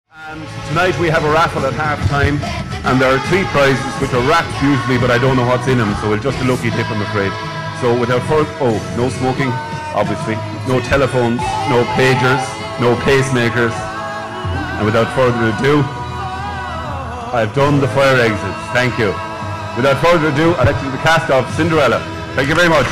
And tonight we have a raffle at half time, and there are 3 prizes which are wrapped usually, but I don't know what's in them, so it's just a lucky tip, I'm afraid. So without further, no smoking, obviously, no telephones, no pagers, no pacemakers, and without further ado, I've done the fire exits. Thank you. Without further ado, I'd like to do the cast of Cinderella. Thank you very much.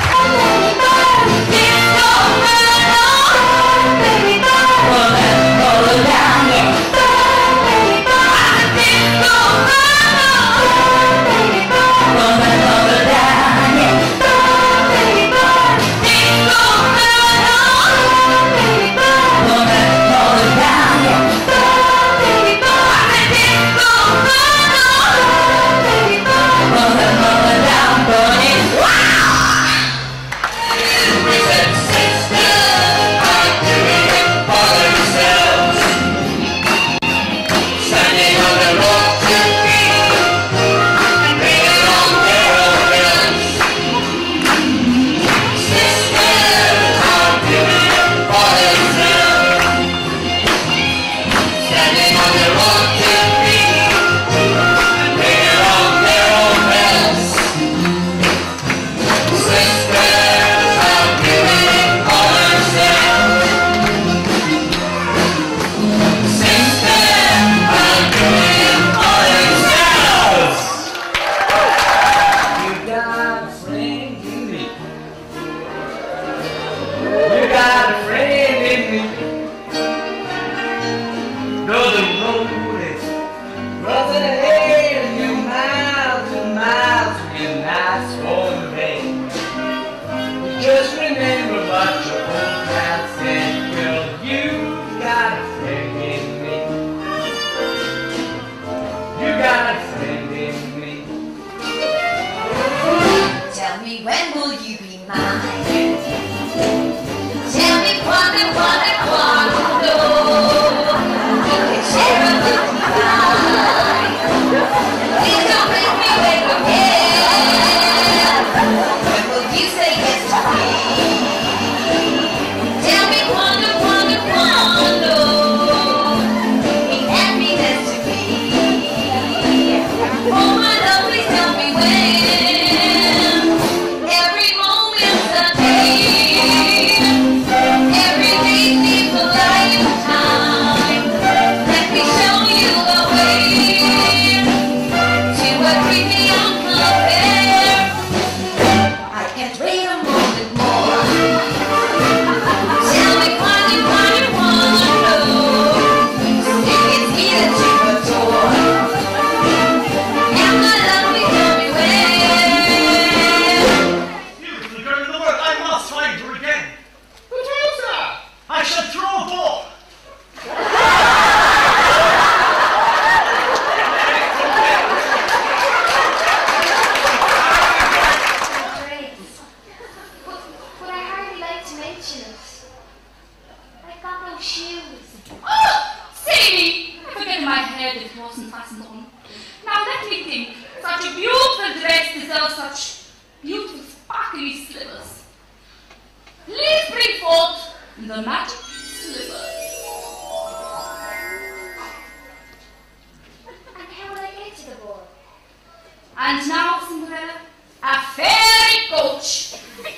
And now, Cinderella, a fairy coach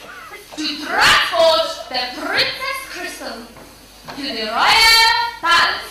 to transport the Princess Crystal to the royal palace.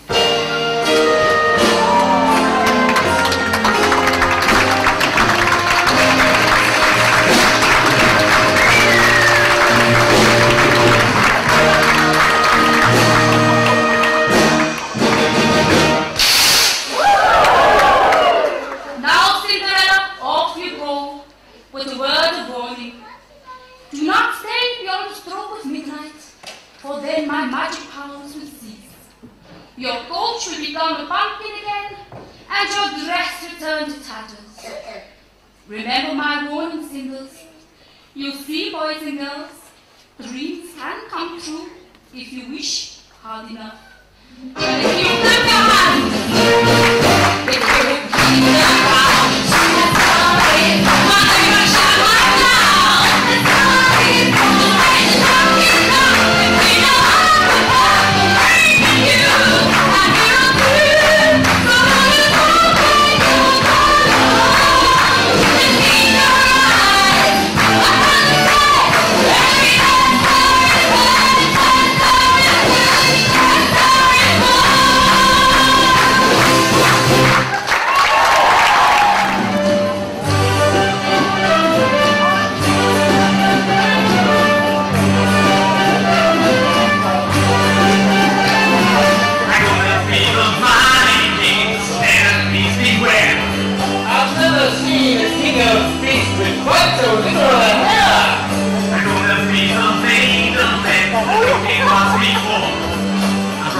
For then my magic powers will cease. Your coach will become a pumpkin again, and your dress return to tatters. Remember my warning symbols. You see, boys and girls, dreams can come true if you wish hard enough. But if you put your hands, it will be the ground. The story is whatever shall I now. The story is always love you love. We know how to love you, and you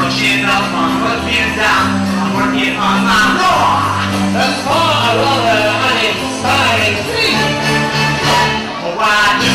pushing up on working down, I'm working on my law. That's for a lover uninspiring street. Why